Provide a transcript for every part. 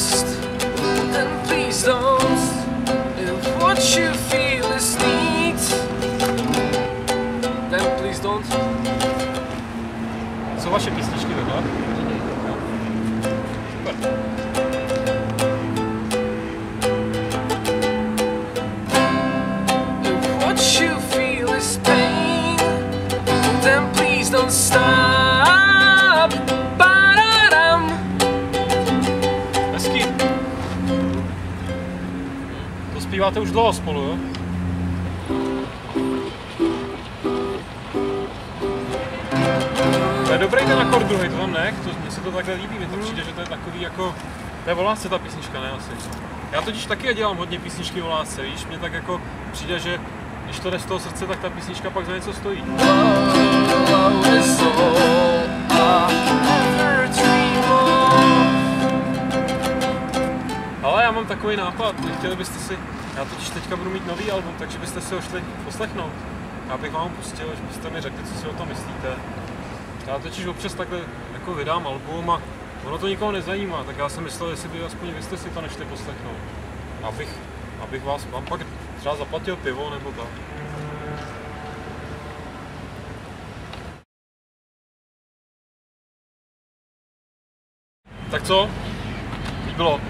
lost, then please don't. If what you feel is need, then please don't. Co vaše písničky vedle? Super. If what you feel is pain, then please don't stop. Ba-da-dum. Hezký. To zpíváte už dlouho spolu, jo? To je dobrý ten akord druhý, to tam nech, mně se to takhle líbí, mně to přijde, že to je takový jako... To je o lásce ta písnička, ne asi. Já totiž taky dělám hodně písničky o lásce, víš, mně tak jako přijde, že když to jde z toho srdce, tak ta písnička pak za něco stojí. Ale já mám takový nápad, chtěli byste si... Já totiž teďka budu mít nový album, takže byste si ho šli poslechnout. Já bych vám ho pustil, že byste mi řekli, co si o tom myslíte. Já totiž občas takhle jako vydám album a ono to nikoho nezajímá, tak já jsem myslel, jestli by aspoň vy jste si to nešli poslechnout. Abych vám pak třeba zaplatil pivo nebo tak. Tak co? Líbilo?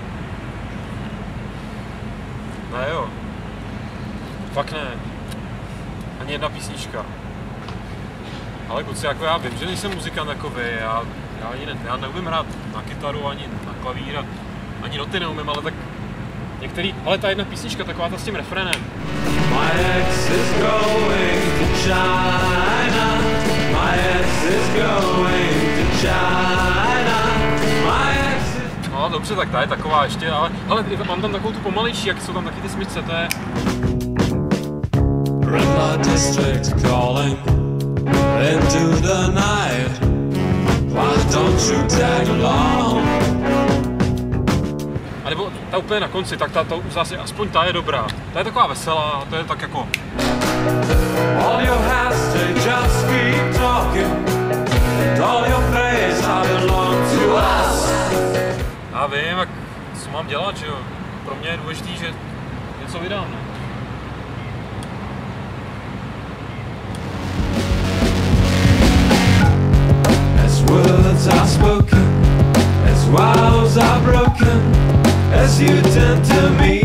Ne jo. Fakt ne. Ani jedna písnička. Ale kluci, jako já vím, že nejsem muzikant takový, já neumím hrát na kytaru, ani na klavír, ani noty neumím, ale tak některý, ale ta jedna písnička, taková ta s tím refrénem. My ex is going to China, my ex is going to China, my ex is... No dobře, tak ta je taková ještě, ale mám tam takovou tu pomalejší, jak jsou tam taky ty smyčce, to je... Red light district calling into the night. Why don't you tag along? A nebo ta úplně na konci, tak ta zase aspoň ta je dobrá. Ta je taková veselá, to je tak jako... All your has to just keep talking. And all your praise belong to us. Já vím, jak, co mám dělat, že jo? Pro mě je důležitý, že něco vydám, ne? Words are spoken, as vows are broken, as you turn to me.